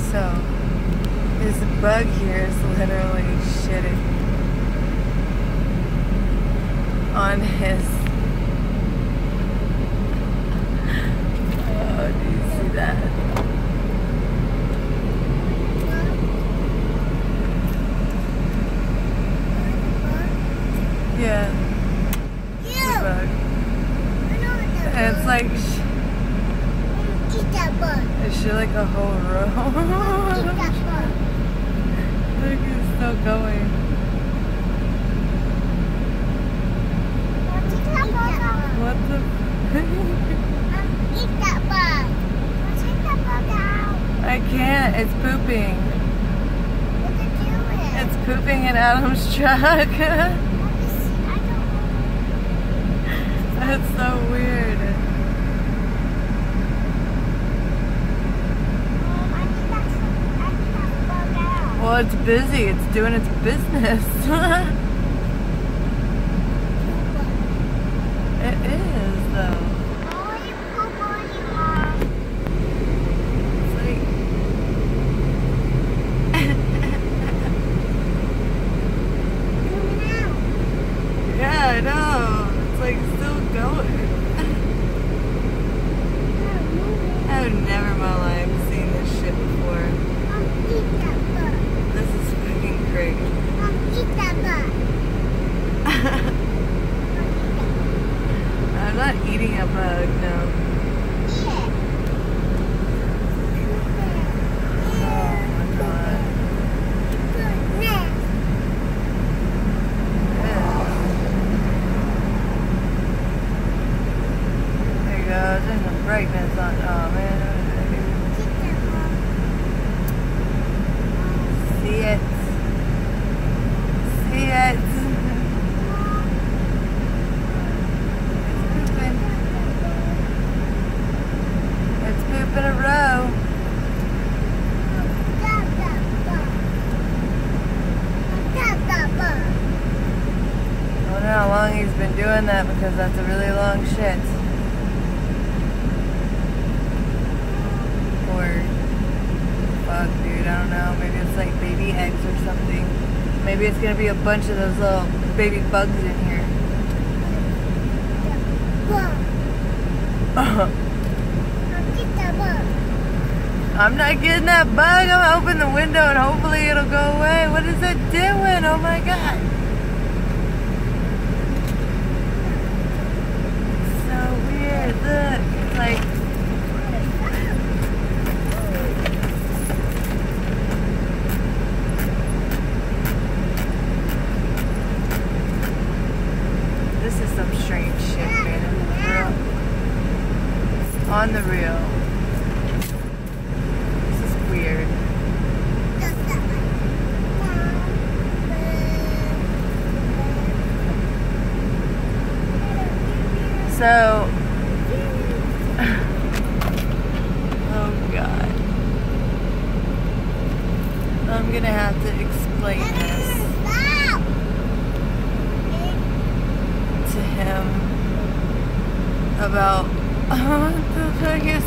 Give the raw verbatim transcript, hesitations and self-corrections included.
So, this bug here is literally shitting on his... Oh, do you see that? Yeah. The bug. And it's like... Eat that bug. Is she like a whole row? Eat that bug. Look, it's still going. Eat that bug. What the? Eat that bug. Take that bug out. I can't. It's pooping. What's it doing? It's pooping in Adam's truck. I don't That's so weird. Um, I need that, I need that bug out. Well, it's busy. It's doing its business. It is, though. Oh, you poop on you, Mom. It's like... Coming out. Yeah, I know. It's like still going. I've never in my life seen this shit before. Mom, eat that bug. This is fucking crazy. Mom, eat that bug. I'm not eating a bug, no. Eat it. Oh my god. Goodness. There you go. There's some brightness on. Oh man. Eat that bug. See it. See it. It's pooping. It's pooping a row. Grab that bug. Grab that bug. I don't know how long he's been doing that because that's a really long shit. Or, fuck dude, I don't know. Maybe it's like baby eggs or something. Maybe it's gonna be a bunch of those little baby bugs in here. Bug. Mom, get that bug. I'm not getting that bug. I'm gonna open the window and hopefully it'll go away. What is it doing? Oh my god. So weird. Look. It's like... This is some strange shit, man. On the real. This is weird. So, oh god. I'm gonna have to explain this to him about what the fuck is